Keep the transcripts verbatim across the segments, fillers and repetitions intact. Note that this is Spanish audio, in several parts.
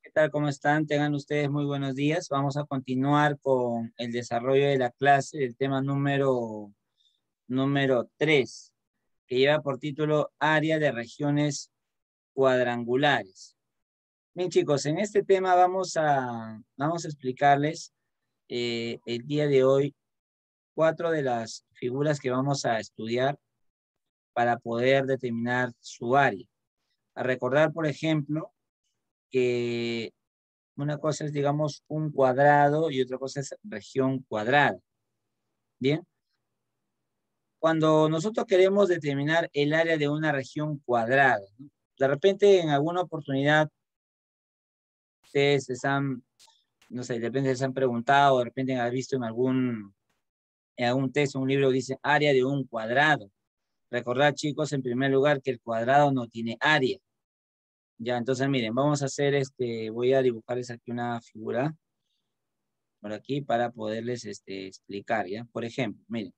¿Qué tal? ¿Cómo están? Tengan ustedes muy buenos días. Vamos a continuar con el desarrollo de la clase del tema número, número tres, que lleva por título Área de regiones cuadrangulares. Bien, chicos, en este tema vamos a, vamos a explicarles eh, el día de hoy cuatro de las figuras que vamos a estudiar para poder determinar su área. A recordar, por ejemplo, que una cosa es, digamos, un cuadrado y otra cosa es región cuadrada. Bien. Cuando nosotros queremos determinar el área de una región cuadrada, ¿no? De repente en alguna oportunidad ustedes se han, no sé, de repente se han preguntado, de repente han visto en algún, en algún texto, un libro, dice área de un cuadrado. Recordad, chicos, en primer lugar, que el cuadrado no tiene área. Ya, entonces miren, vamos a hacer este, voy a dibujarles aquí una figura por aquí para poderles este, explicar, ¿ya? Por ejemplo, miren.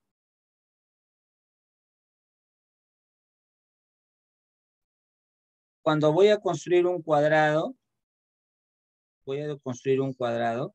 Cuando voy a construir un cuadrado, voy a construir un cuadrado,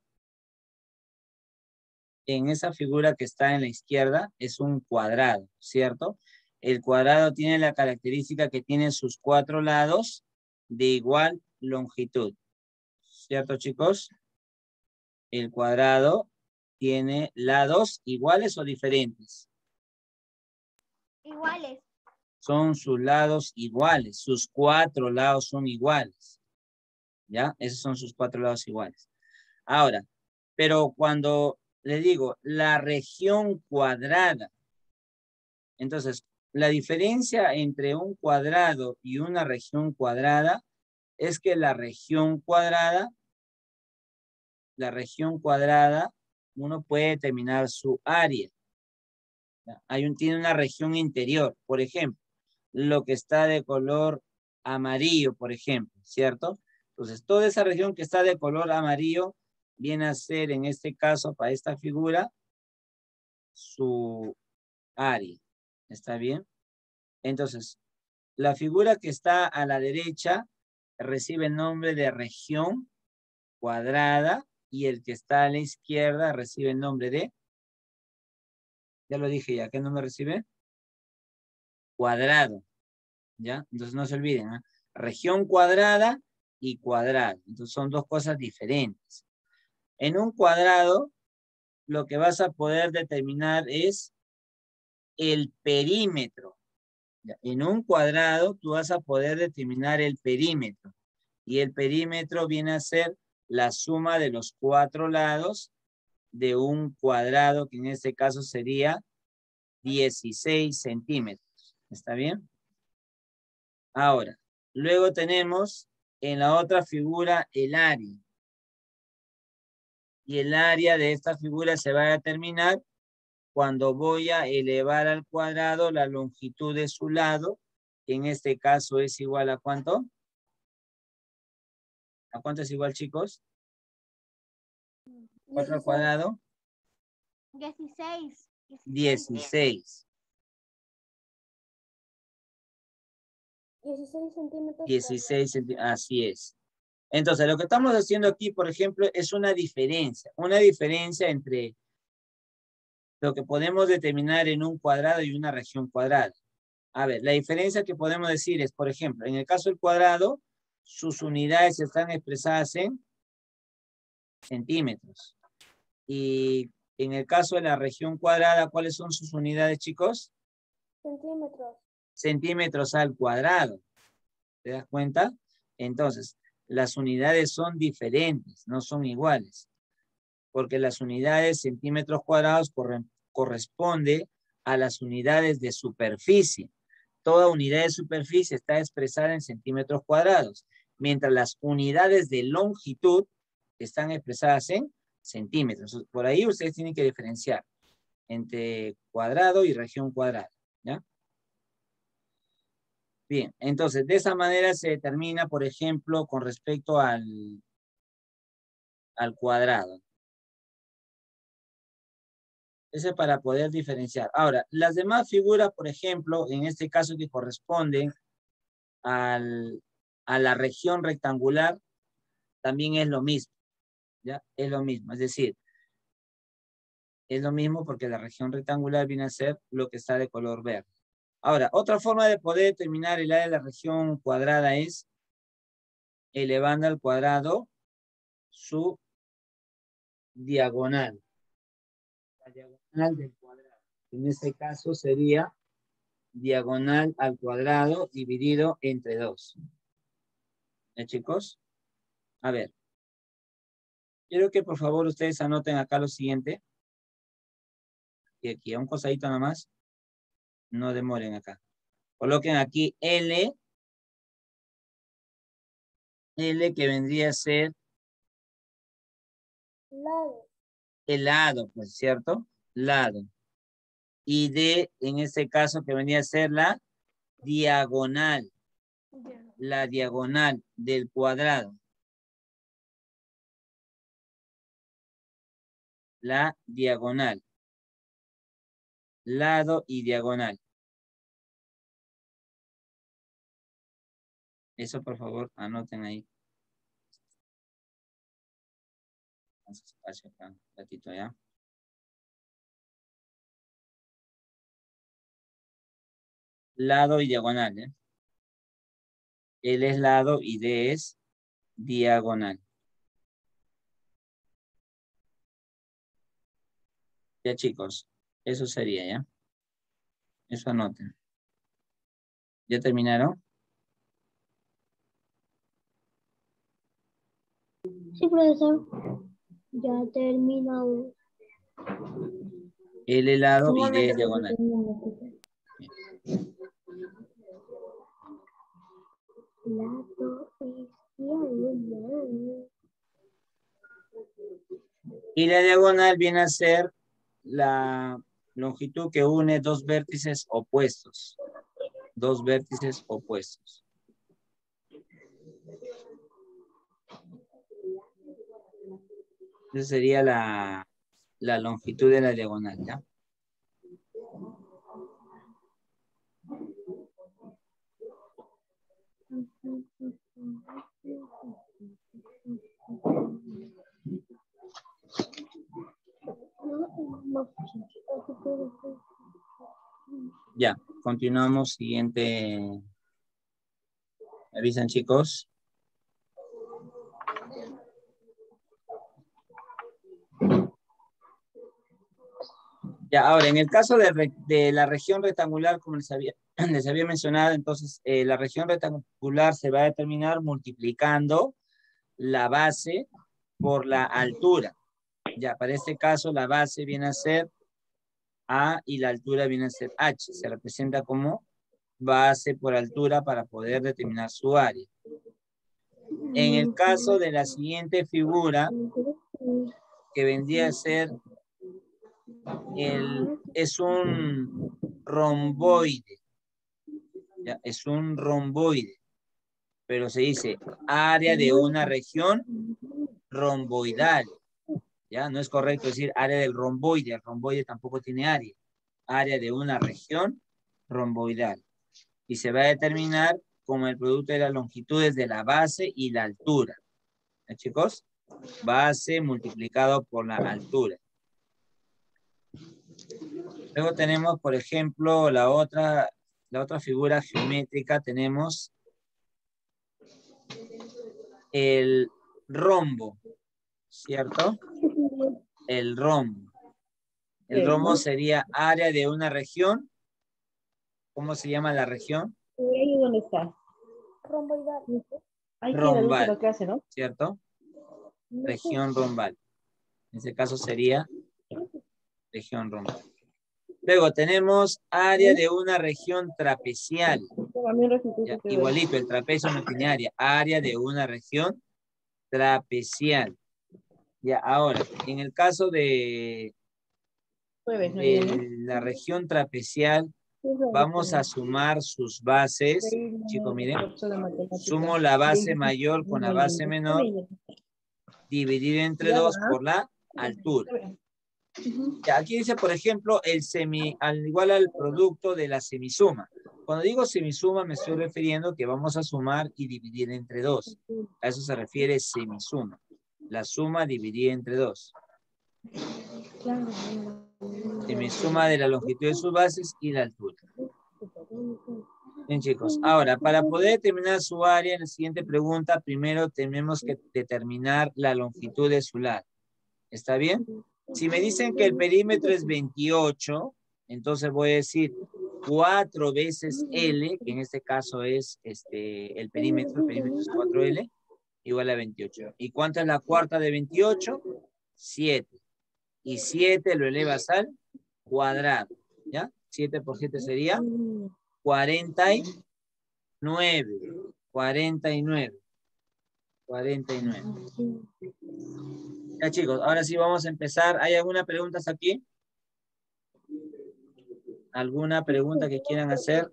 en esa figura que está en la izquierda es un cuadrado, ¿cierto? El cuadrado tiene la característica que tiene sus cuatro lados de igual longitud, ¿cierto, chicos? El cuadrado tiene lados iguales o diferentes. Iguales. Son sus lados iguales, sus cuatro lados son iguales. ¿Ya? Esos son sus cuatro lados iguales. Ahora, pero cuando le digo la región cuadrada, entonces la diferencia entre un cuadrado y una región cuadrada es que la región cuadrada, la región cuadrada, uno puede determinar su área. Hay un, tiene una región interior, por ejemplo, lo que está de color amarillo, por ejemplo, ¿cierto? Entonces, toda esa región que está de color amarillo viene a ser, en este caso, para esta figura, su área. ¿Está bien? Entonces, la figura que está a la derecha recibe el nombre de región cuadrada y el que está a la izquierda recibe el nombre de, ya lo dije ya, ¿qué nombre recibe? Cuadrado. ¿Ya? Entonces no se olviden, ¿eh? Región cuadrada y cuadrado. Entonces son dos cosas diferentes. En un cuadrado, lo que vas a poder determinar es el perímetro. ¿Ya? En un cuadrado, tú vas a poder determinar el perímetro. Y el perímetro viene a ser la suma de los cuatro lados de un cuadrado, que en este caso sería dieciséis centímetros. ¿Está bien? Ahora, luego tenemos en la otra figura el área. Y el área de esta figura se va a determinar cuando voy a elevar al cuadrado la longitud de su lado, que en este caso es igual a ¿cuánto? ¿A cuánto es igual, chicos? ¿cuatro al cuadrado? dieciséis. dieciséis. dieciséis centímetros. dieciséis centímetros, así es. Entonces, lo que estamos haciendo aquí, por ejemplo, es una diferencia. Una diferencia entre lo que podemos determinar en un cuadrado y una región cuadrada. A ver, la diferencia que podemos decir es, por ejemplo, en el caso del cuadrado, sus unidades están expresadas en centímetros. Y en el caso de la región cuadrada, ¿cuáles son sus unidades, chicos? Centímetros. Centímetros al cuadrado. ¿Te das cuenta? Entonces, las unidades son diferentes, no son iguales. Porque las unidades centímetros cuadrados corre, corresponde a las unidades de superficie. Toda unidad de superficie está expresada en centímetros cuadrados, mientras las unidades de longitud están expresadas en centímetros. Por ahí ustedes tienen que diferenciar entre cuadrado y región cuadrada, ¿ya? Bien, entonces de esa manera se determina, por ejemplo, con respecto al, al cuadrado. Ese es para poder diferenciar. Ahora, las demás figuras, por ejemplo, en este caso que corresponden al, a la región rectangular, también es lo mismo, ¿ya? Es lo mismo, es decir, es lo mismo porque la región rectangular viene a ser lo que está de color verde. Ahora, otra forma de poder determinar el área de la región cuadrada es elevando al cuadrado su diagonal. La diagonal del cuadrado. En este caso sería diagonal al cuadrado dividido entre dos. ¿Eh, chicos? A ver. Quiero que por favor ustedes anoten acá lo siguiente. Y aquí, a un cosadito nada más. No demoren acá. Coloquen aquí L. L que vendría a ser Lado. el lado, pues, ¿cierto? Lado. Y D, en este caso, que vendría a ser la diagonal. La diagonal del cuadrado. La diagonal. Lado y diagonal. Eso, por favor, anoten ahí. Vamos espacio acá, un ratito ya. Lado y diagonal, ¿eh? L es lado y D es diagonal. Ya, chicos, eso sería, ¿ya? Eso anoten. ¿Ya terminaron? Sí, profesor. Ya terminado. L lado y D es Igualmente, diagonal. Lado es diagonal. Y la diagonal viene a ser la longitud que une dos vértices opuestos. Dos vértices opuestos. Esa sería la, la longitud de la diagonal, ¿ya? Ya, continuamos. Siguiente. ¿Me avisan, chicos? Ya, ahora, en el caso de, re- de la región rectangular, como les había, les había mencionado, entonces, eh, la región rectangular se va a determinar multiplicando la base por la altura. Ya, para este caso, la base viene a ser A y la altura viene a ser H. Se representa como base por altura para poder determinar su área. En el caso de la siguiente figura, que vendría a ser el, es un romboide. Ya, es un romboide. Pero se dice área de una región romboidal. Ya, no es correcto decir área del romboide. El romboide tampoco tiene área. Área de una región romboidal. Y se va a determinar como el producto de las longitudes de la base y la altura. ¿Eh, chicos? Base multiplicado por la altura. Luego tenemos, por ejemplo, la otra, la otra figura geométrica. Tenemos el rombo, ¿cierto? El rombo. El rombo sería área de una región. ¿Cómo se llama la región? Ahí dónde está. Romboidal. Ahí queda el Rombal, útero que hace, ¿no? ¿cierto? Región rombal. En ese caso sería región rombal. Luego tenemos área de una región trapecial. Ya, igualito, el trapecio no tiene área. Área de una región trapecial. Ya, ahora, en el caso de, de la región trapecial, vamos a sumar sus bases. Chicos, miren. Sumo la base mayor con la base menor, dividido entre dos por la altura. Ya, aquí dice, por ejemplo, el semi, al igual al producto de la semisuma. Cuando digo semisuma me estoy refiriendo que vamos a sumar y dividir entre dos. A eso se refiere semisuma. La suma dividida entre dos. Semisuma de la longitud de sus bases y la altura. Bien, chicos. Ahora, para poder determinar su área, en la siguiente pregunta, primero tenemos que determinar la longitud de su lado. ¿Está bien? Si me dicen que el perímetro es veintiocho, entonces voy a decir cuatro veces L, que en este caso es este, el perímetro, el perímetro es cuatro L, igual a veintiocho. ¿Y cuánto es la cuarta de veintiocho? siete. Y siete lo elevas al cuadrado, ¿ya? siete por siete sería cuarenta y nueve. cuarenta y nueve. cuarenta y nueve. Ya, chicos, ahora sí vamos a empezar. ¿Hay alguna pregunta aquí? ¿Alguna pregunta que quieran hacer?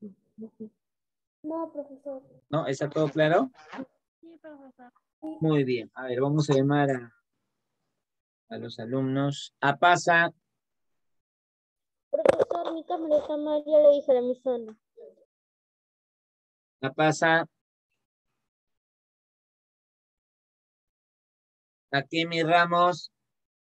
No, profesor. ¿No? ¿Está todo claro? Sí, profesor. Muy bien. A ver, vamos a llamar a, a los alumnos. A pasa. Profesor, mi cámara está mal, ya le dije a mi zona. A pasa. Aquí mis Ramos.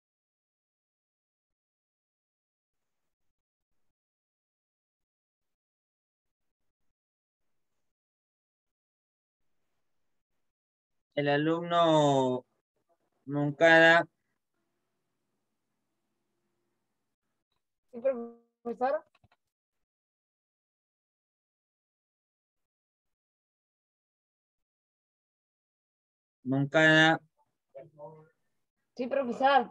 El alumno Moncada. Sí, profesor. Moncada. Sí, profesor.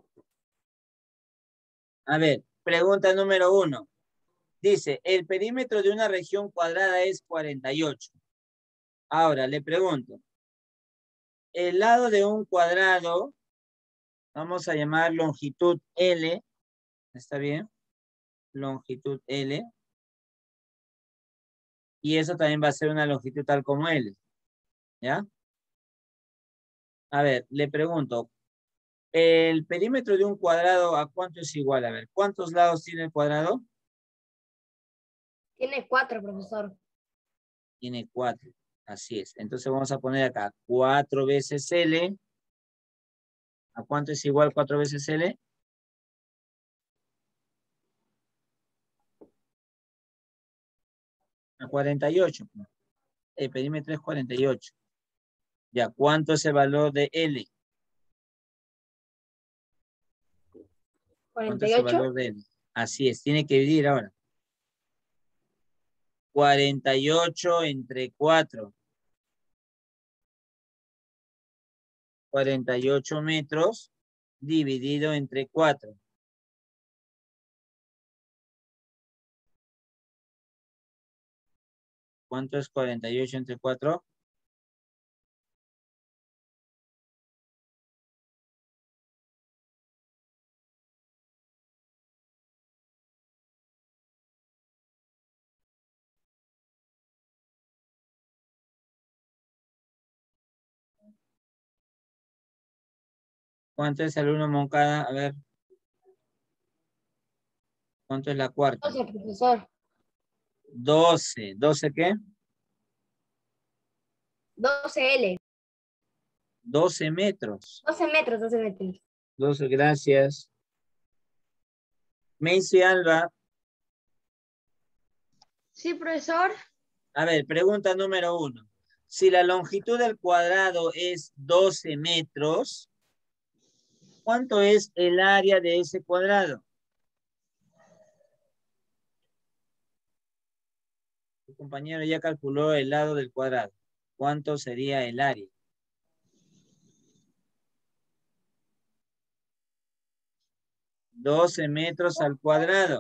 A ver, pregunta número uno. Dice, el perímetro de una región cuadrada es cuarenta y ocho. Ahora, le pregunto. El lado de un cuadrado, vamos a llamar longitud L. ¿Está bien? Longitud L. Y eso también va a ser una longitud tal como L. ¿Ya? A ver, le pregunto. El perímetro de un cuadrado, ¿a cuánto es igual? A ver, ¿cuántos lados tiene el cuadrado? Tiene cuatro, profesor. Tiene cuatro. Así es. Entonces vamos a poner acá cuatro veces L. ¿A cuánto es igual cuatro veces L? A cuarenta y ocho. El perímetro es cuarenta y ocho. Ya, ¿cuánto es el valor de L? ¿Cuánto ¿cuarenta y es el ocho? valor de L? Así es, tiene que dividir ahora. cuarenta y ocho entre cuatro. cuarenta y ocho metros dividido entre cuatro. ¿Cuánto es cuarenta y ocho entre cuatro? ¿Cuánto es el uno Moncada? A ver. ¿Cuánto es la cuarta? doce, profesor. doce. ¿doce qué? doce L. doce metros. doce metros, doce metros. doce, gracias. Macy Alba. Sí, profesor. A ver, pregunta número uno. Si la longitud del cuadrado es doce metros, ¿cuánto es el área de ese cuadrado? Tu compañero ya calculó el lado del cuadrado. ¿Cuánto sería el área? doce metros al cuadrado.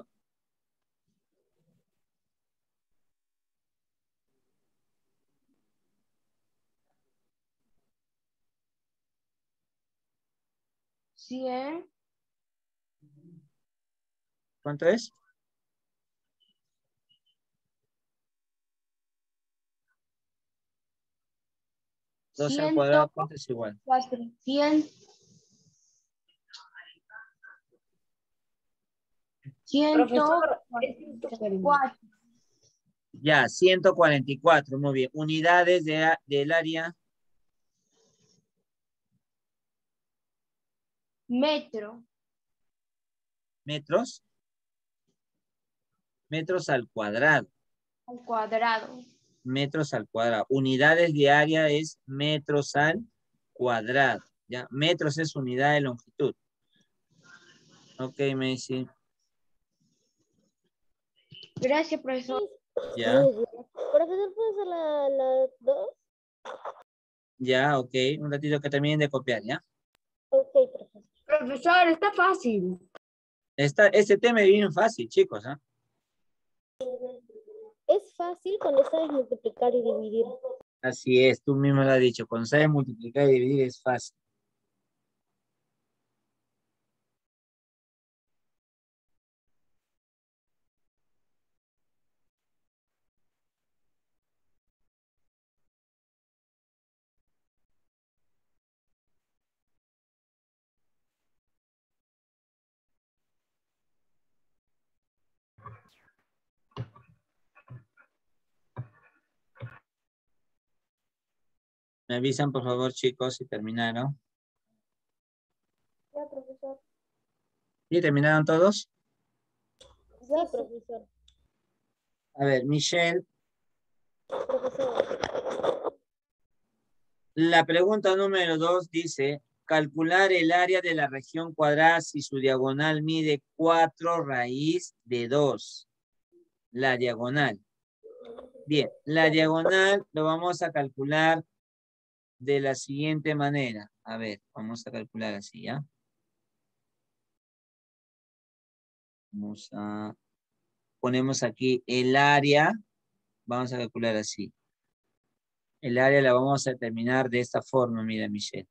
cien. ¿Cuánto es? doce al cuadrado, ¿cuánto es igual? cien. Ciento Profesor, es ciento cuarenta. cuatro. Ya, ciento cuarenta y cuatro, muy bien. Unidades de, a- del área, Metro. metros, metros al cuadrado, Al cuadrado. metros al cuadrado. Unidades de área es metros al cuadrado, ya. Metros es unidad de longitud. Ok, Messi, Gracias, profesor. ya, Muy bien. Profesor, ¿puede ser la, la dos? ya, ok. Un ratito que terminen de copiar, ¿ya? Ok, profesor. Profesor, está fácil. Esta, este tema es bien fácil, chicos, ¿ah? Es fácil cuando sabes multiplicar y dividir. Así es, tú mismo lo has dicho. Cuando sabes multiplicar y dividir es fácil. Me avisan, por favor, chicos, si terminaron. Ya, profesor. ¿Y terminaron todos? Sí, profesor. A ver, Michelle, Profesor. la pregunta número dos dice, calcular el área de la región cuadrada si su diagonal mide cuatro raíz de dos. La diagonal. Bien, la diagonal lo vamos a calcular de la siguiente manera. A ver, vamos a calcular así, ¿ya? Vamos a... Ponemos aquí el área. Vamos a calcular así. El área la vamos a determinar de esta forma, mira, Michelle.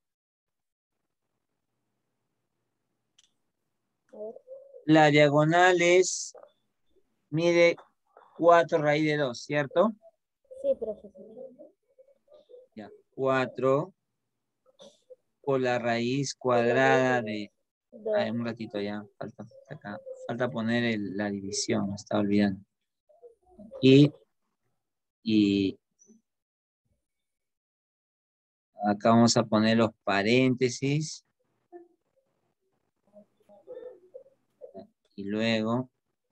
La diagonal es, mide cuatro raíz de dos, ¿cierto? Sí, profesor. Ya, cuatro por la raíz cuadrada de... A ver, Dos. un ratito ya, falta, acá, falta poner el- la división, me estaba olvidando. Y, y acá vamos a poner los paréntesis. Y luego,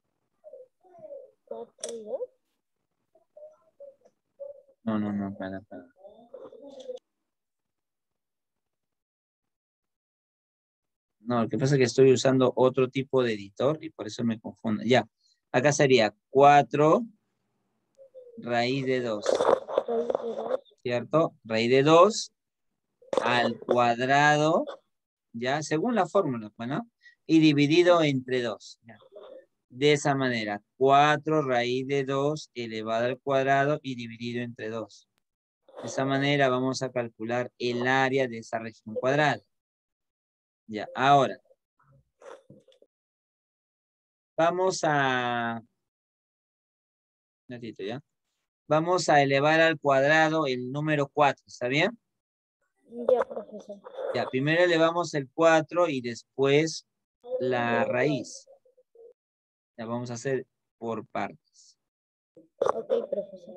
Cuatro y dos. no, no, no, para, para. No, lo que pasa es que estoy usando otro tipo de editor y por eso me confundo. Ya, acá sería cuatro raíz de dos, Raíz de dos. ¿cierto? Raíz de dos al cuadrado, ya, según la fórmula, bueno, y dividido entre dos. Ya. De esa manera, cuatro raíz de dos elevado al cuadrado y dividido entre dos. De esa manera vamos a calcular el área de esa región cuadrada. Ya, ahora. Vamos a... Un ratito, ¿ya? Vamos a elevar al cuadrado el número cuatro, ¿está bien? Ya, profesor. Ya, primero elevamos el cuatro y después la raíz. Ya vamos a hacer por partes. Ok, profesor.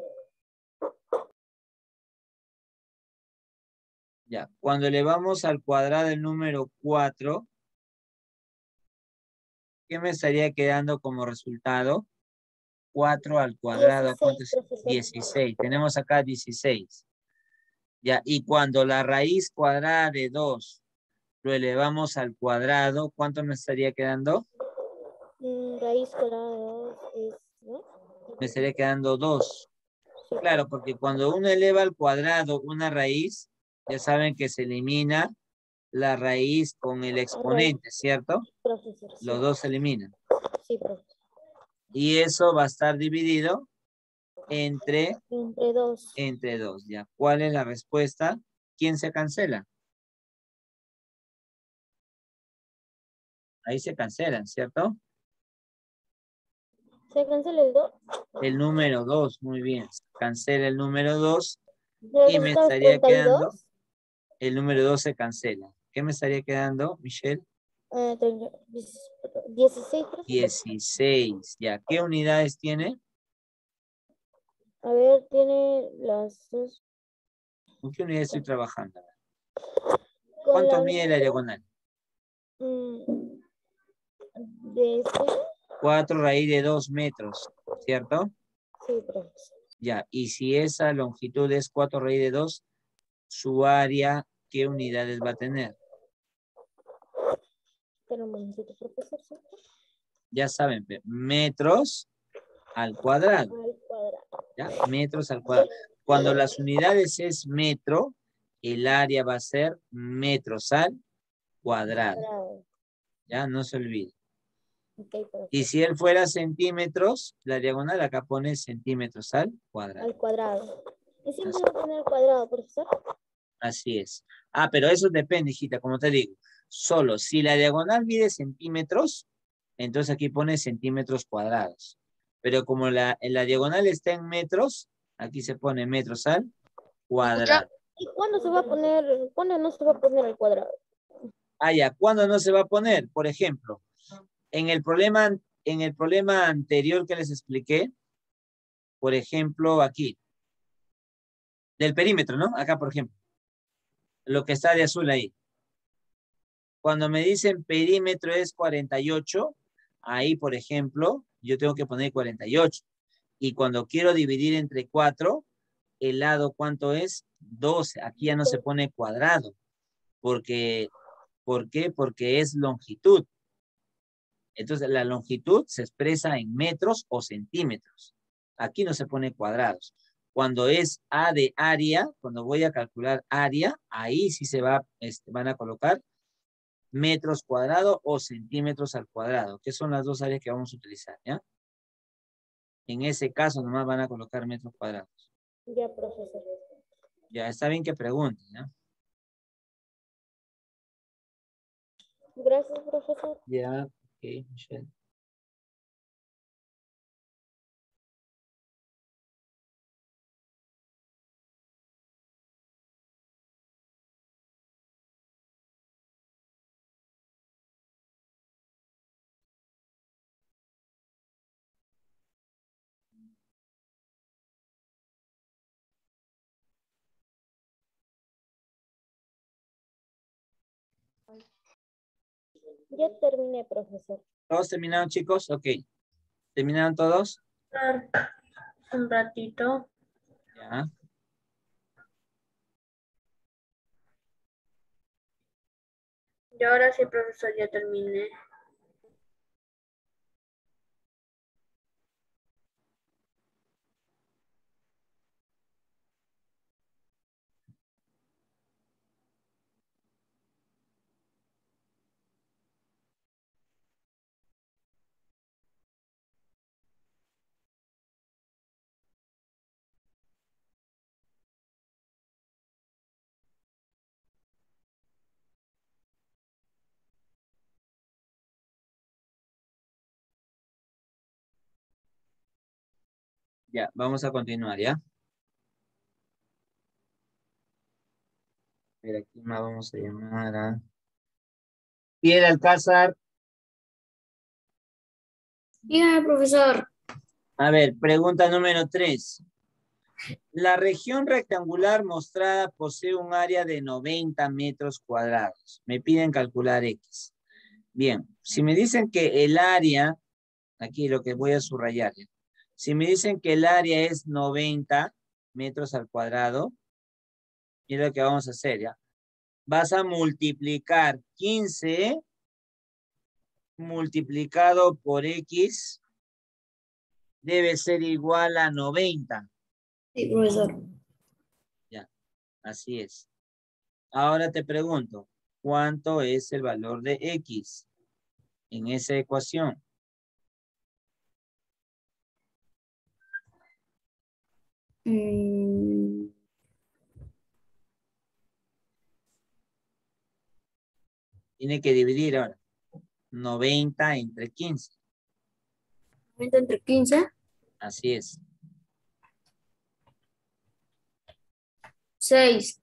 Ya, cuando elevamos al cuadrado el número cuatro, ¿qué me estaría quedando como resultado? cuatro al cuadrado, ¿cuánto Dieciséis, es? profesor. dieciséis. Tenemos acá dieciséis. Ya, y cuando la raíz cuadrada de dos lo elevamos al cuadrado, ¿cuánto me estaría quedando? Mm, raíz cuadrada de dos es, ¿no? Me estaría quedando dos. Sí, Claro, porque cuando uno eleva al cuadrado una raíz, ya saben que se elimina la raíz con el raíz, exponente, ¿cierto? profesor. Sí, Los dos se eliminan. sí, profesor. Y eso va a estar dividido entre, Entre dos. entre dos, ¿ya? ¿Cuál es la respuesta? ¿Quién se cancela? Ahí se cancelan, ¿cierto? ¿Se cancela el dos? El número dos, muy bien. Se cancela el número dos ¿El y me resultado es estaría treinta y quedando, dos? el número dos se cancela. ¿Qué me estaría quedando, Michelle? Eh, treinta, dieciséis, profesor. dieciséis, ¿ya? ¿Qué unidades tiene? A ver, tiene las dos. ¿Con qué unidad estoy trabajando? Con ¿Cuánto la mide la diagonal? mm, de este. cuatro raíz de dos metros, ¿cierto? Sí, profesor. Ya, y si esa longitud es cuatro raíz de dos, su área, ¿qué unidades va a tener? Pero un momentito, profesor. ¿Sí? Ya saben, pe- metros al cuadrado, Al cuadrado. ¿ya? Metros al cuadrado. Cuando las unidades es metro, el área va a ser metros al cuadrado, Cuadrado. ¿ya? No se olvide. Ok, profesor. Y si él fuera centímetros, la diagonal acá pone centímetros al cuadrado. Al cuadrado. ¿Y siempre Así, va a poner cuadrado, profesor? así es. Ah, pero eso depende, hijita, como te digo. Solo si la diagonal mide centímetros, entonces aquí pone centímetros cuadrados. Pero como la, la diagonal está en metros, aquí se pone metros al cuadrado. ¿Y cuándo se va a poner, cuándo no se va a poner al cuadrado? Ah, ya, ¿cuándo no se va a poner? Por ejemplo, en el problema, en el problema anterior que les expliqué, por ejemplo, aquí, del perímetro, ¿no? Acá, por ejemplo, lo que está de azul ahí. Cuando me dicen perímetro es cuarenta y ocho, ahí, por ejemplo, yo tengo que poner cuarenta y ocho. Y cuando quiero dividir entre cuatro, el lado, ¿cuánto es? doce. Aquí ya no se pone cuadrado. Porque, ¿por qué? Porque es longitud. Entonces, la longitud se expresa en metros o centímetros. Aquí no se pone cuadrados. Cuando es A de área, cuando voy a calcular área, ahí sí se va, este, van a colocar metros cuadrados o centímetros al cuadrado, que son las dos áreas que vamos a utilizar, ¿ya? En ese caso nomás van a colocar metros cuadrados. Ya, profesor. Ya, está bien que pregunten, ¿ya? Gracias, profesor. Ya, ok, Michelle. Ya terminé, profesor. ¿Todos terminaron, chicos? Ok. ¿Terminaron todos? Un ratito. Ya. Yo ahora sí, profesor, ya terminé. Ya, vamos a continuar, ¿ya? Pero aquí más vamos a llamar a... Pierre Alcázar. Dígame, profesor. A ver, pregunta número tres. La región rectangular mostrada posee un área de noventa metros cuadrados. Me piden calcular X. Bien, si me dicen que el área, aquí lo que voy a subrayar, ¿ya? Si me dicen que el área es noventa metros al cuadrado, mira lo que vamos a hacer, ¿ya? Vas a multiplicar quince multiplicado por X debe ser igual a noventa. Sí, profesor. Ya, así es. Ahora te pregunto, ¿cuánto es el valor de X en esa ecuación? Mm, Tiene que dividir ahora noventa entre quince. noventa entre quince. Así es. seis.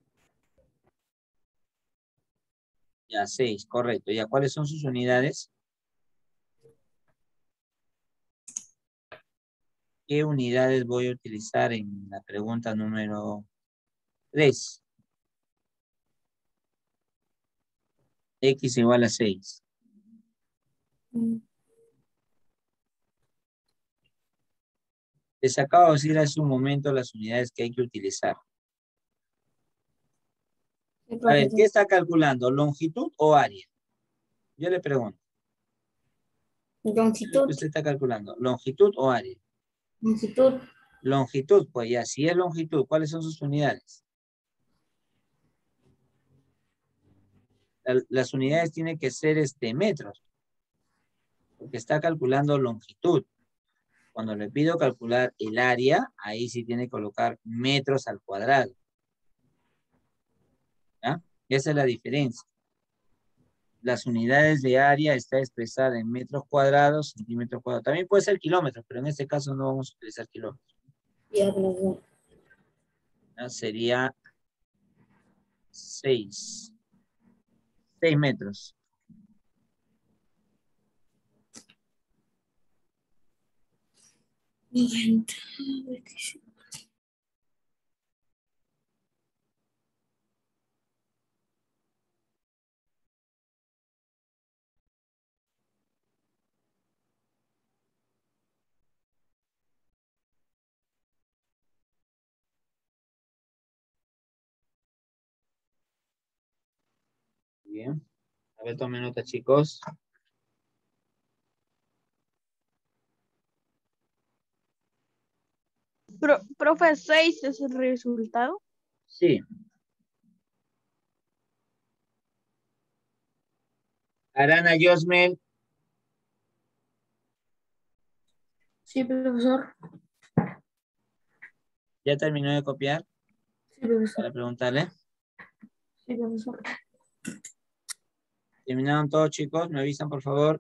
Ya, seis, correcto. ¿Ya cuáles son sus unidades? ¿Qué unidades voy a utilizar en la pregunta número tres? X igual a seis. Les acabo de decir hace un momento las unidades que hay que utilizar. A ver, ¿qué está calculando? ¿Longitud o área? Yo le pregunto. Longitud. ¿Qué usted está calculando? ¿Longitud o área? Longitud. Longitud, pues ya, si es longitud, ¿cuáles son sus unidades? La- las unidades tienen que ser este, metros, porque está calculando longitud. Cuando le pido calcular el área, ahí sí tiene que colocar metros al cuadrado. ¿Ya? Esa es la diferencia. Las unidades de área está expresada en metros cuadrados, centímetros cuadrados. También puede ser kilómetros, pero en este caso no vamos a utilizar kilómetros. Ya, no. ¿Ya? Sería seis. seis metros. Bien. A ver, tomen nota, chicos. Pro, profe, seis es el resultado. Sí. Arana Yosmel. Sí, profesor. ¿Ya terminó de copiar? Sí, profesor. Para preguntarle. Sí, profesor. ¿Terminaron todos, chicos? ¿Me avisan, por favor?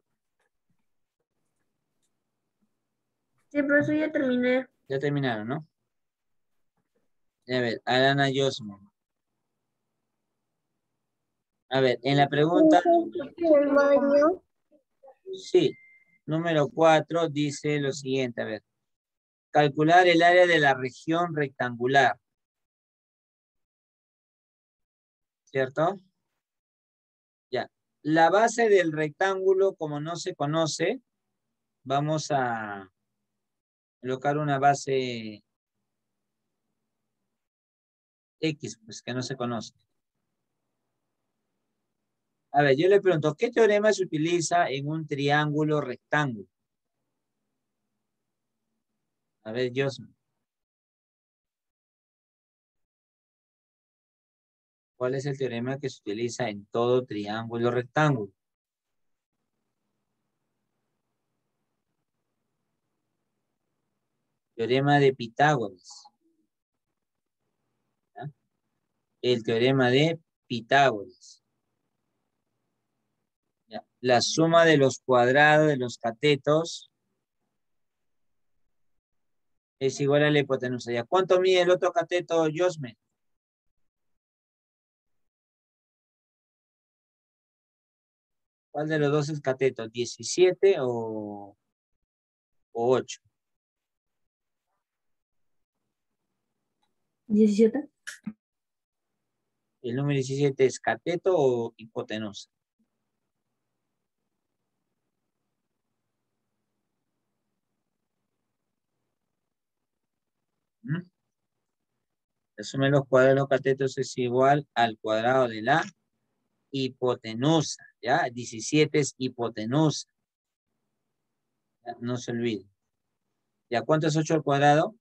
Sí, profesor, ya terminé. Ya terminaron, ¿no? A ver, Arana Yosmel. A ver, en la pregunta... El baño. Sí. Número cuatro dice lo siguiente, a ver. Calcular el área de la región rectangular. ¿Cierto? Ya. La base del rectángulo, como no se conoce, vamos a colocar una base X, pues que no se conoce. A ver, yo le pregunto, ¿qué teorema se utiliza en un triángulo rectángulo? A ver, Josme. ¿Cuál es el teorema que se utiliza en todo triángulo rectángulo? Teorema de Pitágoras. ¿Ya? El teorema de Pitágoras. ¿Ya? La suma de los cuadrados de los catetos es igual a la hipotenusa. ¿Ya? ¿Cuánto mide el otro cateto, Josme? ¿Cuál de los dos es cateto? ¿diecisiete o, o ocho? diecisiete. ¿El número diecisiete es cateto o hipotenusa? ¿Mm? La suma de los cuadrados de los catetos es igual al cuadrado de la hipotenusa, ¿ya? diecisiete es hipotenusa. ¿Ya? No se olvide. ¿Ya cuánto es ocho al cuadrado?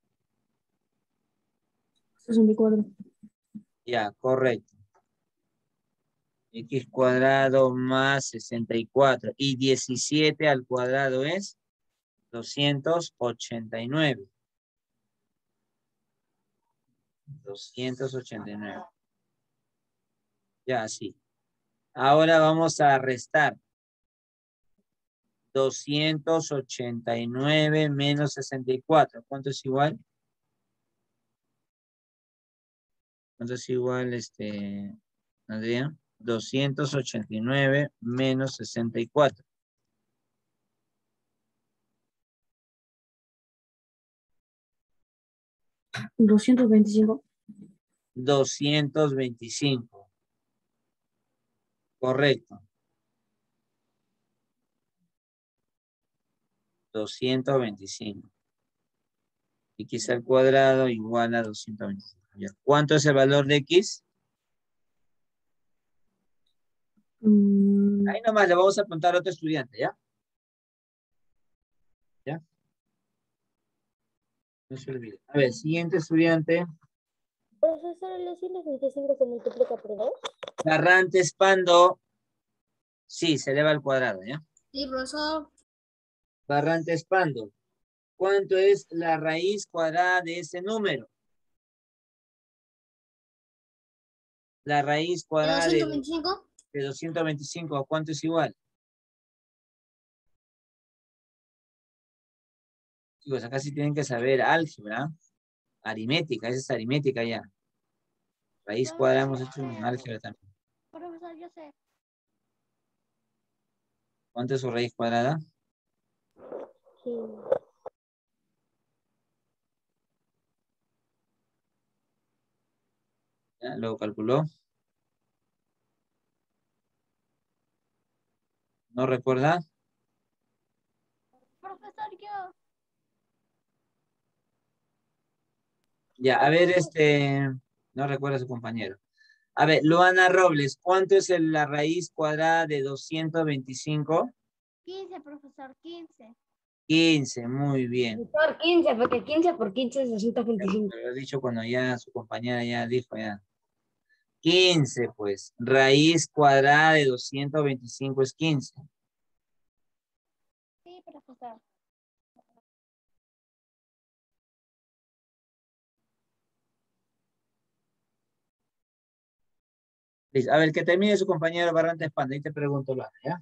sesenta y cuatro. Ya, correcto. X cuadrado más sesenta y cuatro. Y diecisiete al cuadrado es doscientos ochenta y nueve. doscientos ochenta y nueve. Ya, sí. Ahora vamos a restar. doscientos ochenta y nueve menos sesenta y cuatro. ¿Cuánto es igual? ¿Cuánto es igual, este, Adrián? doscientos ochenta y nueve menos sesenta y cuatro. doscientos veinticinco. doscientos veinticinco. Correcto. doscientos veinticinco. X al cuadrado igual a doscientos veinticinco. Ya. ¿Cuánto es el valor de X? Mm, Ahí nomás le vamos a apuntar a otro estudiante, ¿ya? ¿Ya? No se olvide. A ver, siguiente estudiante. Profesor, el doscientos veinticinco se multiplica por dos. Barrantes Pando. Sí, se eleva al cuadrado, ¿ya? Sí, profesor. Barrantes Pando. ¿Cuánto es la raíz cuadrada de ese número? La raíz cuadrada de, doscientos veinticinco. de doscientos veinticinco, ¿a cuánto es igual? Chicos, acá sí tienen que saber álgebra, aritmética, esa es aritmética ya. Raíz cuadrada hemos hecho en álgebra también. Profesor, yo sé. ¿Cuánto es su raíz cuadrada? Sí. ¿Ya? ¿Lo calculó? ¿No recuerda? Profesor, yo. Ya, a ver, este, no recuerda a su compañero. A ver, Luana Robles, ¿cuánto es el- la raíz cuadrada de doscientos veinticinco? quince, profesor, quince. quince, muy bien. Por quince, porque quince por quince es doscientos veinticinco. Lo he dicho cuando ya su compañera ya dijo ya. quince, pues. Raíz cuadrada de doscientos veinticinco es quince. Sí, profesor. Listo. A ver, que termine su compañero Barrantes Pando. Ahí te pregunto, Luana, ¿ya?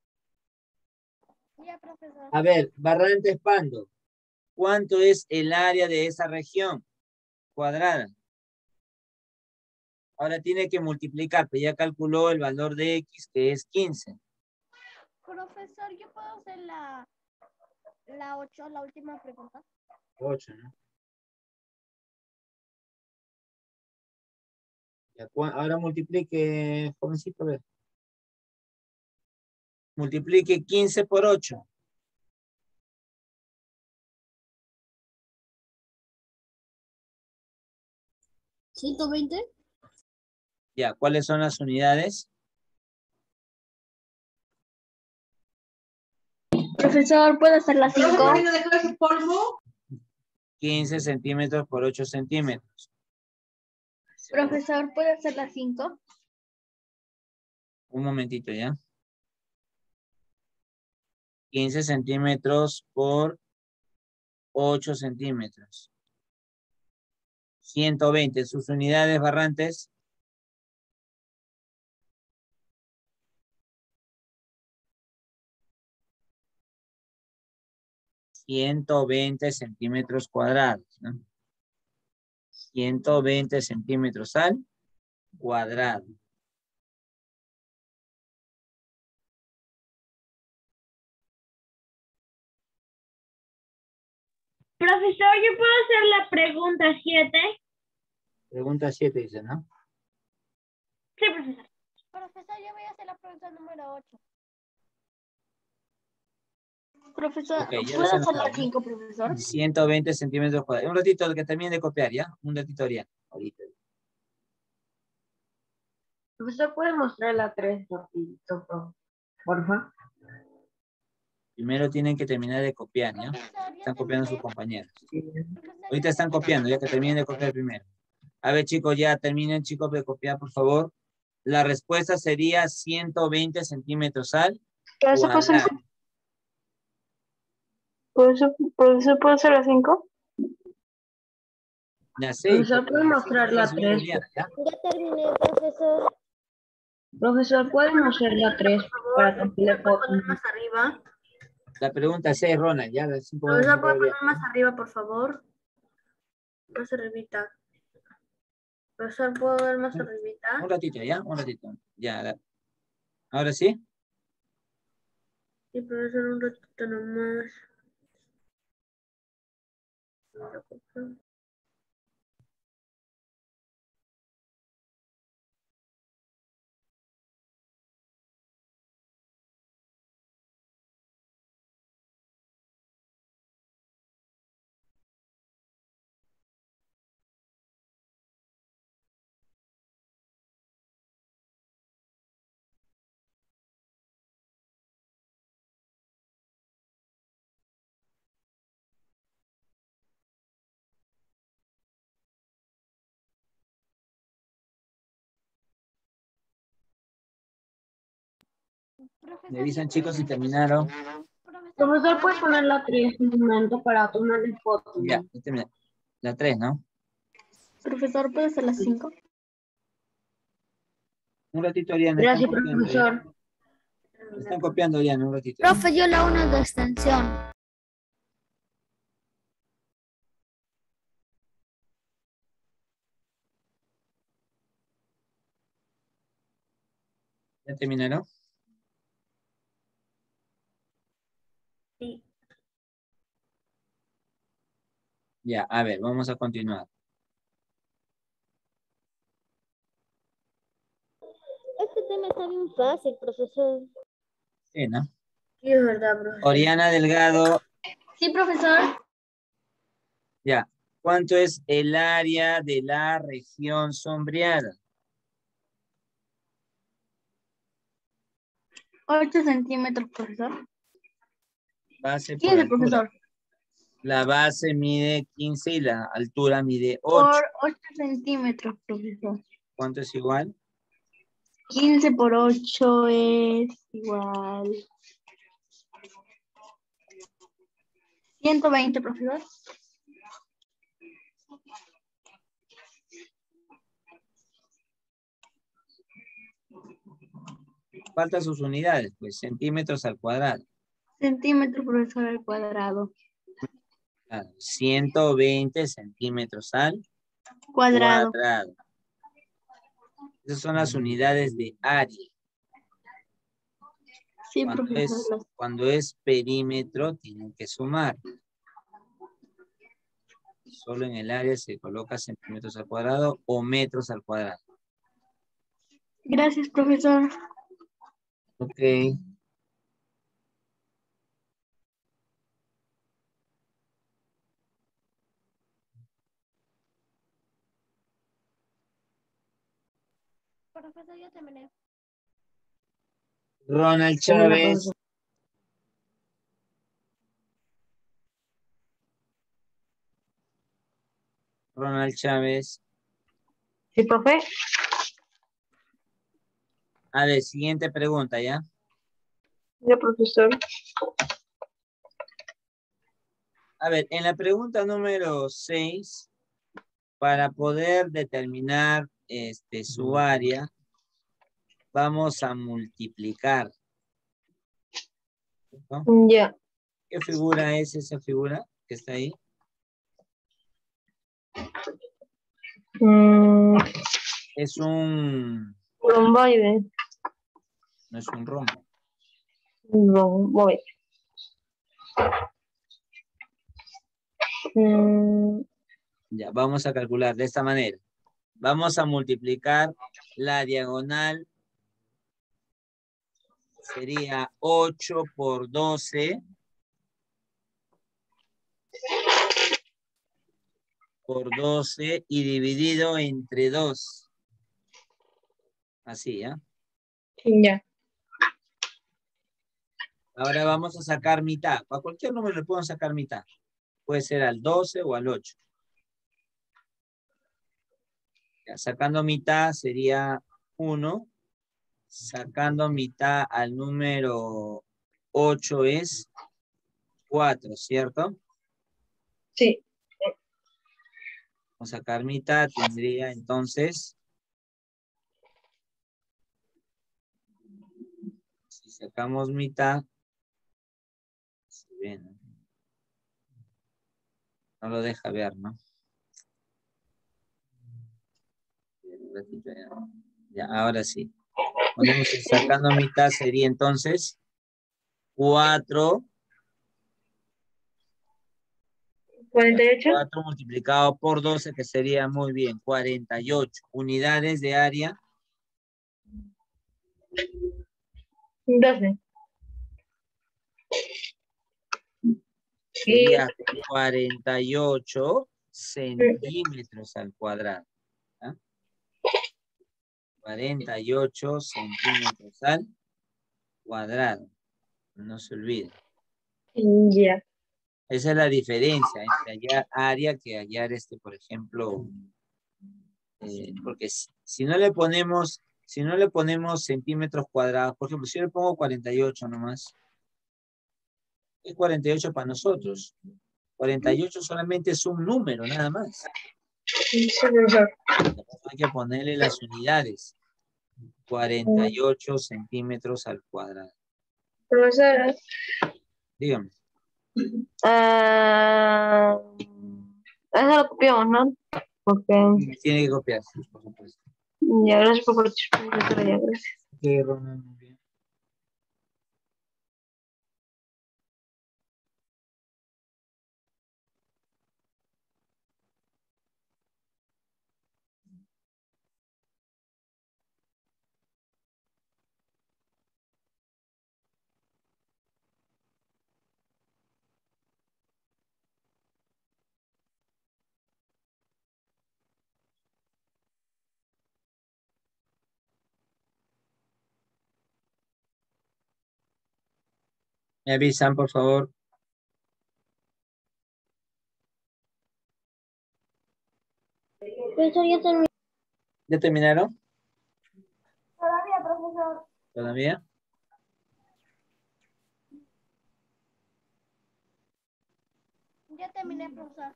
Ya, profesor. A ver, Barrantes Pando. ¿Cuánto es el área de esa región cuadrada? Ahora tiene que multiplicar, pero ya calculó el valor de X, que es quince. Profesor, yo puedo hacer la, la ocho, la última pregunta. ocho, ¿no? Ya, cua- ahora multiplique, jovencito, a ver. Multiplique quince por ocho. ciento veinte. Ya, ¿cuáles son las unidades? Profesor, ¿puedo hacer las cinco? quince centímetros por ocho centímetros. Profesor, ¿puedo hacer las cinco? Un momentito, ¿ya? quince centímetros por ocho centímetros. ciento veinte. Sus unidades, Barrantes. ciento veinte centímetros cuadrados, ¿no? ciento veinte centímetros al cuadrado. Profesor, ¿yo puedo hacer la pregunta siete? Pregunta siete dice, ¿no? Sí, profesor. Profesor, yo voy a hacer la pregunta número ocho. Profesor, Ok, ya ¿puedo les he hacer anotado, las ¿ya? cinco, profesor? ciento veinte centímetros cuadrados. Un ratito que termine de copiar, ¿ya? Un ratito ya. Ahorita. Profesor, ¿puede mostrar la tres rapidito, por porfa? Primero tienen que terminar de copiar, ¿ya? Profesor, ya Están copiando a sus terminé. compañeros. Profesor, ya Ahorita están terminé. copiando, ya que terminen de copiar primero. A ver, chicos, ya terminen, chicos, de copiar, por favor. La respuesta sería ciento veinte centímetros al ¿Profesor, puedo hacer, cuadrado. profesor, profesor, ¿puedo hacer las cinco? Ya sé, Profesor, pero ¿puede la mostrar cinco fue la la señora tres? Juliana, ¿ya? Ya terminé, profesor. Profesor, Profesor, ¿puede mostrar la tres para compilar ¿puede por... poner más arriba? La pregunta seis, Ronald, ya, la cinco va a Profesor, ¿puede ver bien. poner más arriba, por favor? Más arribita. Profesor, ¿puedo ver más arribita? Un ratito, ¿ya? Un ratito. Ya, la- ahora sí. Sí, profesor, un ratito nomás. Me avisan chicos si terminaron. Profesor, ¿puede poner la tres un momento para tomarle foto? Ya, ya terminé. La tres, ¿no? Profesor, ¿puede ser las cinco? Un ratito, Ariana. Gracias, Están copiando, profesor. ya. Están copiando, Ariana, un ratito. Profe, yo la uno de extensión. ¿Ya terminaron? Sí. Ya, a ver, vamos a continuar. Este tema está bien fácil, profesor. Sí, ¿no? Sí, es verdad, profesor. Oriana Delgado, Sí, profesor. ya. ¿Cuánto es el área de la región sombreada? ocho centímetros, profesor. Base por quince, altura. profesor. La base mide quince y la altura mide ocho. Por ocho centímetros, profesor. ¿Cuánto es igual? quince por ocho es igual. ciento veinte, profesor. Faltan sus unidades, pues centímetros al cuadrado. Centímetros, profesor, al cuadrado. Claro, ciento veinte centímetros al Cuadrado. cuadrado. Esas son las unidades de área. Sí, Cuando profesor. es, las- cuando es perímetro, tienen que sumar. Solo en el área se coloca centímetros al cuadrado o metros al cuadrado. Gracias, profesor. Ok. Profesor, ya terminé. Ronald Termina, Chávez. profesor. Ronald Chávez. Sí, profe. A ver, siguiente pregunta, ¿ya? Ya, profesor. A ver, en la pregunta número seis, para poder determinar este, su área, vamos a multiplicar. ¿No? Ya. ¿Qué figura es esa figura que está ahí? Mm, Es un... romboide. No es un rombo. Romboide. Mm, Ya, vamos a calcular de esta manera. Vamos a multiplicar la diagonal. Sería ocho por doce. Por doce y dividido entre dos. Así, ¿ya? ya. Ahora vamos a sacar mitad. A cualquier número le podemos sacar mitad. Puede ser al doce o al ocho. Ya, sacando mitad sería uno. Sacando mitad al número ocho es cuatro, ¿cierto? Sí. Vamos a sacar mitad, tendría entonces... Si sacamos mitad... Se ve, ¿no? No lo deja ver, ¿no? Un ratito ya. Ya, ahora sí. Ponemos el sacando mitad sería entonces cuatro. cuarenta y ocho. cuatro multiplicado por doce, que sería muy bien, cuarenta y ocho. Unidades de área, doce. sería cuarenta y ocho centímetros al cuadrado. ¿Ah? cuarenta y ocho centímetros al cuadrado. No se olvide. Ya. Esa es la diferencia entre hallar área que hallar este, por ejemplo, eh, porque si, si no le ponemos Si no le ponemos centímetros cuadrados, por ejemplo, si yo le pongo cuarenta y ocho nomás, es cuarenta y ocho para nosotros. cuarenta y ocho solamente es un número, nada más. Sí, profesor. Hay que ponerle las unidades. cuarenta y ocho centímetros al cuadrado. Profesor, Dígame. ah, eso lo copiamos, ¿no? Porque Tiene que copiarse, por supuesto. ya, gracias por participar, profesora, ya, gracias. Ok, Ronald, muy bien. Me avisan, por favor. Profesor, ya terminé. ¿Ya terminaron? Todavía, profesor. ¿Todavía? Ya terminé, profesor.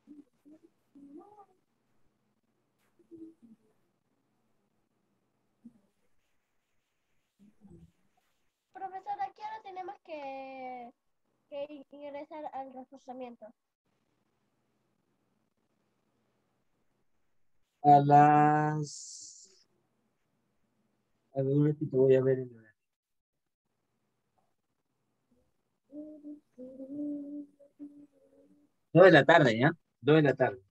Profesor, ¿a qué hora tenemos que, que ingresar al reforzamiento? A las... A ver, un ratito voy a ver el horario. Dos de la tarde, ¿ya? Dos de la tarde.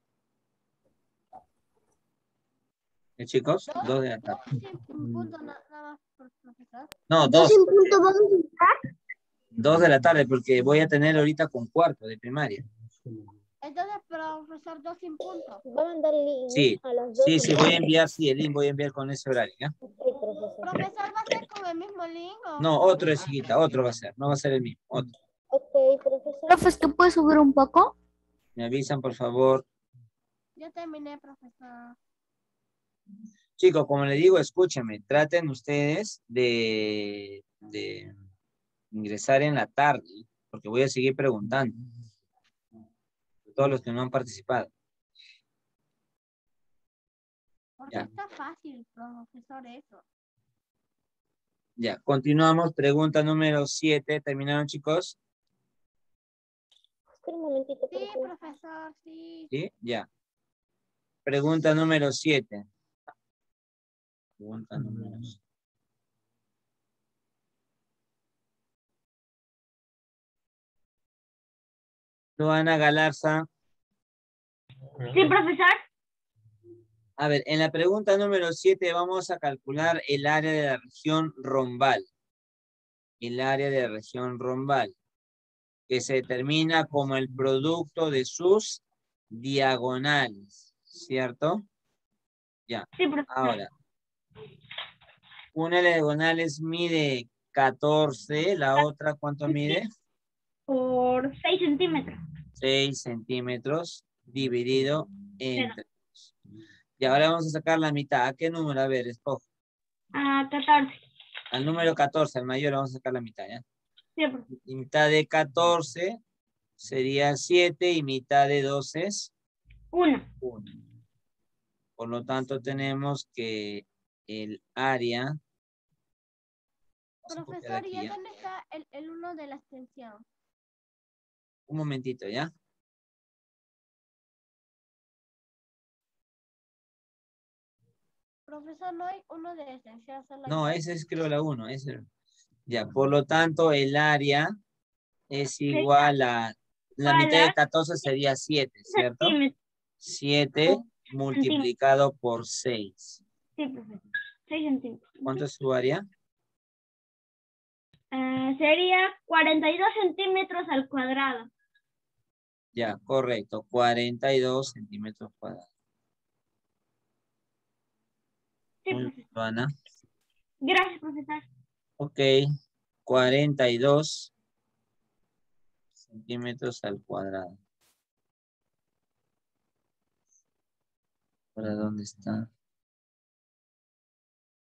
¿Eh, chicos? ¿Dos? Dos de la tarde. Dos sin punto na- nada más, profesor. No, ¿Dos dos. sin punto vamos a buscar? Dos de la tarde, porque voy a tener ahorita con cuarto de primaria. Entonces, profesor, dos sin punto. Va a mandar el link Sí, a las dos. sí, sí, voy a enviar, sí, el link voy a enviar con ese horario, ¿ya? Ok, profesor. ¿Profesor va a ser con el mismo link o...? No, otro es, hijita, otro va a ser, no va a ser el mismo, otro. Ok, profesor. Profes, ¿que puede subir un poco? Me avisan, por favor. Ya terminé, profesor. Chicos, como les digo, escúchenme, traten ustedes de, de ingresar en la tarde, porque voy a seguir preguntando. Todos los que no han participado. Porque Ya. está fácil, profesor, eso. Ya, continuamos. Pregunta número siete. ¿Terminaron, chicos? Espera un momentito. Sí, profesor, sí. Sí, ya. Pregunta número siete. Pregunta número siete. Joana Galarza. Sí, profesor. A ver, en la pregunta número siete vamos a calcular el área de la región rombal. El área de la región rombal, que se determina como el producto de sus diagonales, ¿cierto? Ya. Sí, profesor. Ahora, una de las diagonales mide catorce, la otra, ¿cuánto mide? Por seis centímetros. seis centímetros dividido entre dos. Y ahora vamos a sacar la mitad. ¿A qué número? A ver, escoge. Ah, catorce. Al número catorce, al mayor, vamos a sacar la mitad, ¿ya? Sí, profesor. Y mitad de catorce sería siete y mitad de doce es Uno. uno. Por lo tanto, tenemos que el área... Vamos a copiar Profesor, aquí, ¿y ¿ya? dónde está el, el uno de la extensión? Un momentito, ¿ya? Profesor, no hay uno de extensión, solo hay No, dos. ese es creo la uno. Ese... Ya, por lo tanto, el área es Sería igual a... La mitad de igual a catorce sería siete, ¿cierto? centímetros. siete multiplicado por seis. Sí, profesor. seis centímetros. ¿Cuánto es su área? Ah, sería cuarenta y dos centímetros al cuadrado. Ya, correcto. cuarenta y dos centímetros cuadrados. Sí, Muy bien, profesor. Joana. Gracias, profesor. Ok. cuarenta y dos centímetros al cuadrado. ¿Para dónde está?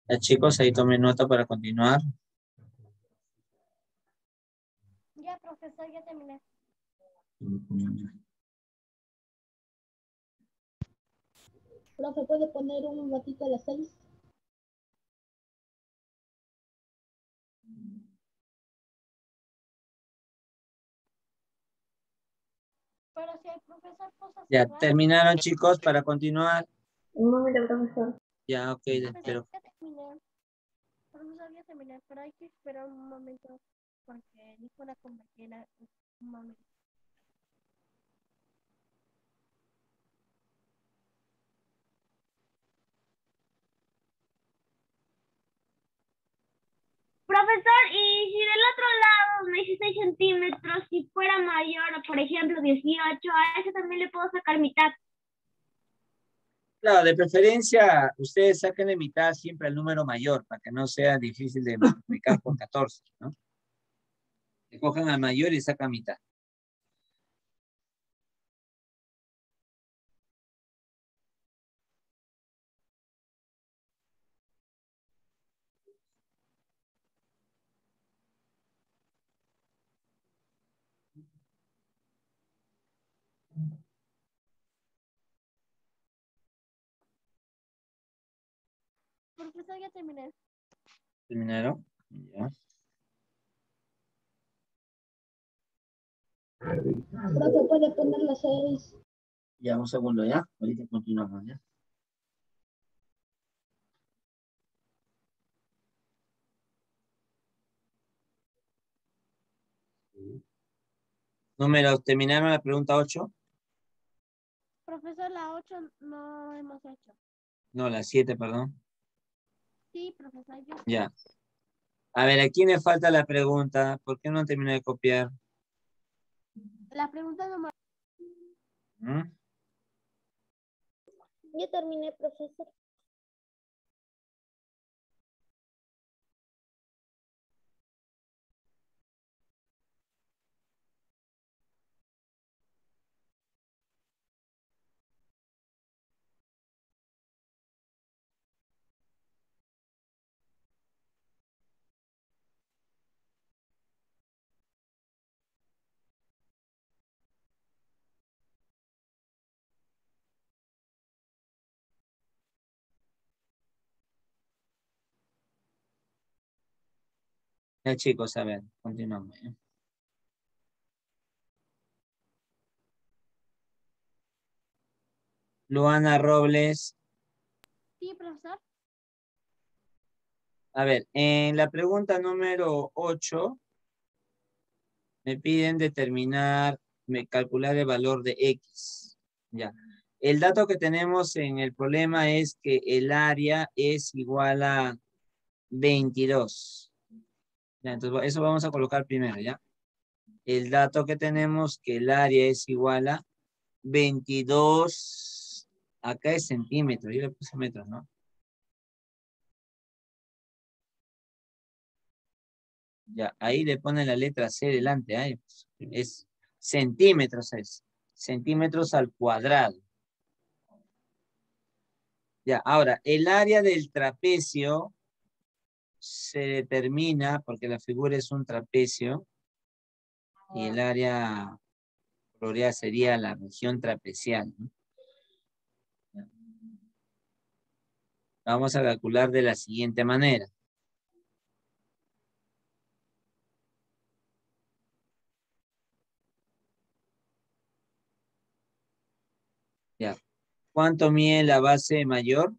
Ya, chicos, ahí tomen nota para continuar. Ya, profesor, ya terminé. Profe, ¿puede poner un ratito a las seis? Pero si el profesor puso Ya, cerrar, terminaron, chicos, para continuar. Un momento, profesor. Ya, ok, profesor, espero. ya terminé. Profesor, ya terminé, pero hay que esperar un momento porque dijo la compañera un momento. Profesor, y si del otro lado me dice seis centímetros, si fuera mayor, por ejemplo, dieciocho, a ese también le puedo sacar mitad. Claro, de preferencia, ustedes saquen de mitad siempre el número mayor, para que no sea difícil de multiplicar por catorce, ¿no? Le cojan al mayor y sacan mitad. Profesor, ya terminé. ¿Terminaron? Ya. Profe, ¿puede poner las seis? Ya, un segundo, ¿ya? Ahorita continuamos, ¿ya? Número, ¿terminaron la pregunta ocho? Profesor, la ocho no hemos hecho. No, la siete, perdón. Sí, profesor, yo. Ya. A ver, ¿a quién le falta la pregunta? ¿Por qué no terminó de copiar? La pregunta número. ¿Mm? Ya terminé, profesor. Ya, chicos, a ver, continuamos, ¿eh? Luana Robles. Sí, profesor. A ver, en la pregunta número ocho, me piden determinar, me calcular el valor de X. Ya. El dato que tenemos en el problema es que el área es igual a veintidós. Ya, entonces, eso vamos a colocar primero, ¿ya? El dato que tenemos que el área es igual a veintidós, acá es centímetros, yo le puse metros, ¿no? Ya, ahí le pone la letra C delante, ahí, es centímetros, es centímetros al cuadrado. Ya, ahora, el área del trapecio se determina, porque la figura es un trapecio, y el área coloreada sería la región trapezial, ¿no? Vamos a calcular de la siguiente manera. Ya. ¿Cuánto mide la base mayor?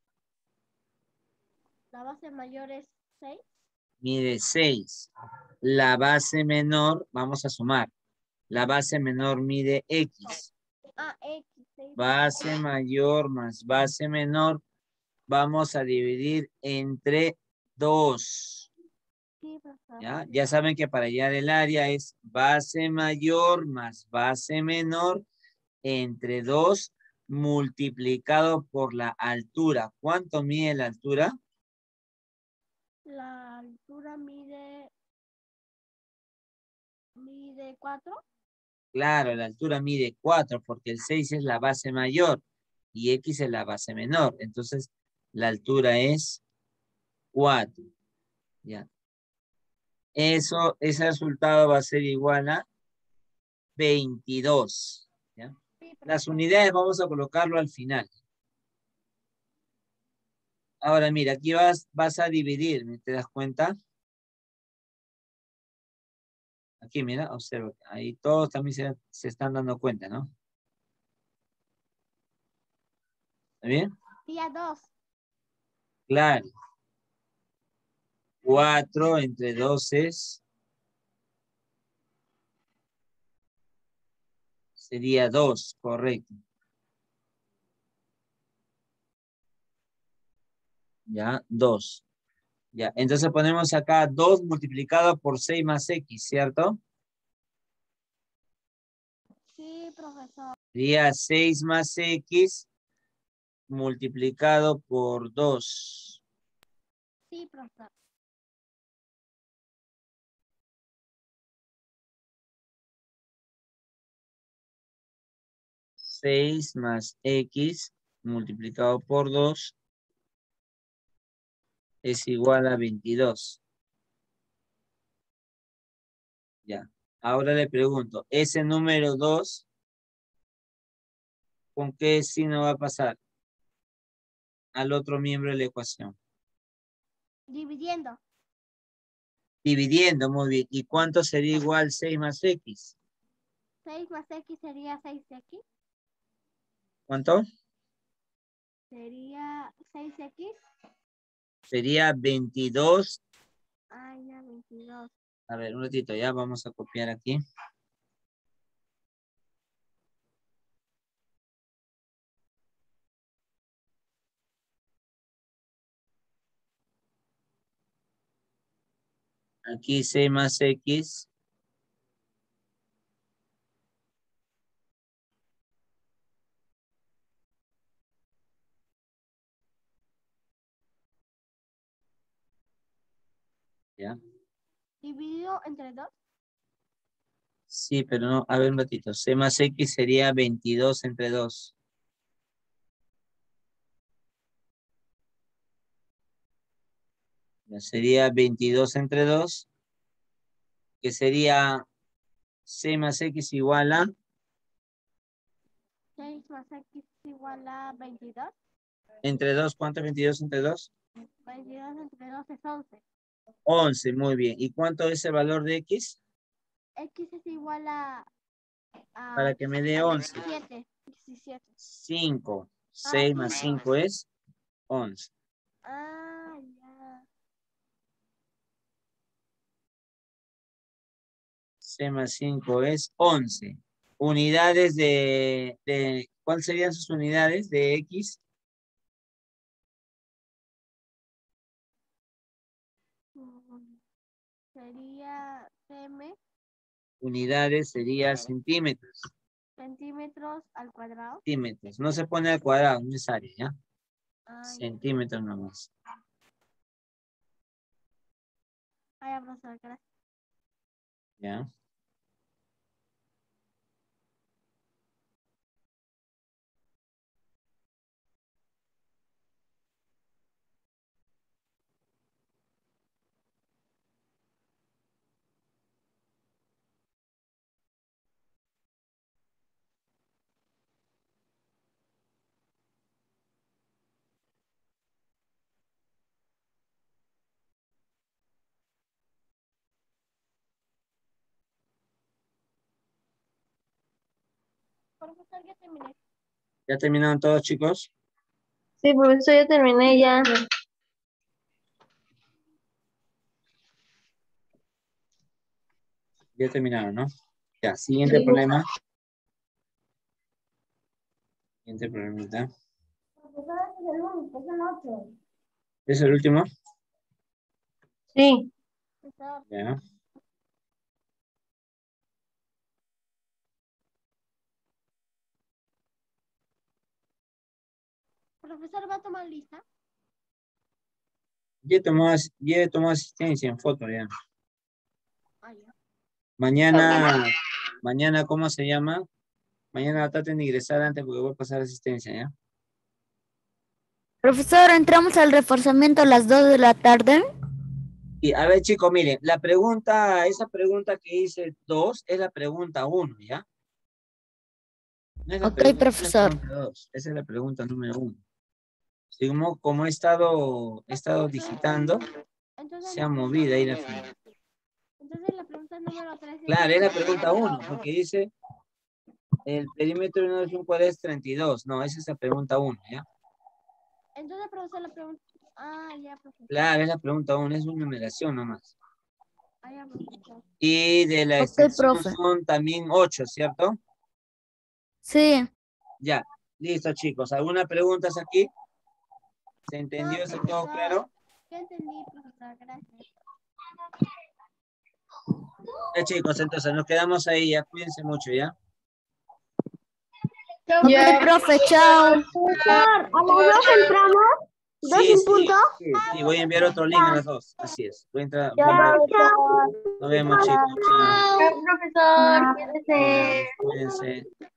La base mayor es seis. Mide seis. La base menor, vamos a sumar. La base menor mide X. Ah, X. seis. Base mayor más base menor, vamos a dividir entre dos. Sí, profesor. ¿Ya? Ya saben que para hallar el área es base mayor más base menor entre dos multiplicado por la altura. ¿Cuánto mide la altura? La altura mide. Mide cuatro. Claro, la altura mide cuatro porque el seis es la base mayor y X es la base menor. Entonces, la altura es cuatro. Ya. Eso, ese resultado va a ser igual a veintidós. ¿Ya? Sí, Las profesor. unidades vamos a colocarlo al final. Ahora mira, aquí vas, vas a dividir, ¿te das cuenta? Aquí mira, observa. Ahí todos también se, se están dando cuenta, ¿no? ¿Está bien? Día dos. Claro. cuatro entre dos es... Sería dos, correcto. Ya, dos. Ya, entonces ponemos acá dos multiplicado por seis más X, ¿cierto? Sí, profesor. Sería seis más X multiplicado por dos. Sí, profesor. seis más X multiplicado por dos es igual a veintidós. Ya. Ahora le pregunto, ese número dos, ¿con qué signo va a pasar al otro miembro de la ecuación? Dividiendo. Dividiendo, muy bien. ¿Y cuánto sería igual seis más X? seis más X sería seis X. ¿Cuánto? Sería seis X. Sería veintidós. Ay, ya, veintidós. A ver, un ratito, ya vamos a copiar aquí. Aquí seis más X. Ya. Dividido entre dos. Sí, pero no, a ver un ratito. C más X sería veintidós entre dos. Ya sería veintidós entre dos, que sería C más X igual a seis más X igual a veintidós. entre dos. ¿Cuánto es veintidós entre dos? veintidós entre dos es once. once, muy bien. ¿Y cuánto es el valor de X? X es igual a, a Para que me dé once. diecisiete. diecisiete. cinco. Ah, seis más cinco. cinco es once. Ah, ya. C más cinco es once. Unidades de, de... ¿Cuáles serían sus unidades de X? Mm, Sería cm Unidades sería centímetros. centímetros al cuadrado. Centímetros. No se pone al cuadrado, no es área, ¿ya? Ah, ya. Centímetros nomás. Ah, ya, profesor, gracias. ¿Ya? Profesor, ya terminé. ¿Ya terminaron todos, chicos? Sí, profesor, ya terminé ya. Ya terminaron, ¿no? Ya, siguiente Sí. problema. Siguiente problemita. Profesor, este es el único, es el otro. ¿Es el último? Sí. Profesor, Ya. profesor, ¿va a tomar lista? Ya tomó, as- ya tomó asistencia en foto, ya. Ah, ya. Mañana, mañana, ¿cómo se llama? Mañana traten de ingresar antes porque voy a pasar asistencia, ¿ya? Profesor, entramos al reforzamiento a las dos de la tarde. Y a ver, chicos, miren, la pregunta, esa pregunta que dice dos es la pregunta uno, ¿ya? No es la Ok, pregunta- profesor. no es la pregunta dos, esa es la pregunta número uno. Sí, como, como he estado, he estado digitando, Entonces, se ha movido ahí la fila. entonces la pregunta número tres es... Claro, es la pregunta uno, porque dice, el perímetro de una noción cuál es treinta y dos. No, esa es la pregunta uno, ¿ya? Entonces, profesor, la pregunta... Ah, ya, profesor. Claro, es la pregunta uno, es una numeración nomás. Ah, ya, profesor. Y de la Ok, extensión profe. son también ocho, ¿cierto? Sí. Ya, listo, chicos. ¿Alguna pregunta aquí? ¿Se entendió? No, ¿Está todo profesor. claro? Ya entendí, profesor. Gracias. Ya, chicos, entonces nos quedamos ahí. Ya, cuídense mucho, ¿ya? Ok, profe, chao. Profesor, ¿a las dos entramos? ¿Dos Sí, en sí, punto? sí, sí, voy a enviar otro link a las dos. Así es. Voy a entrar. voy a Chao, enviar- chao. Nos vemos, chicos. Chao. Profesor, quédese. Cuídense.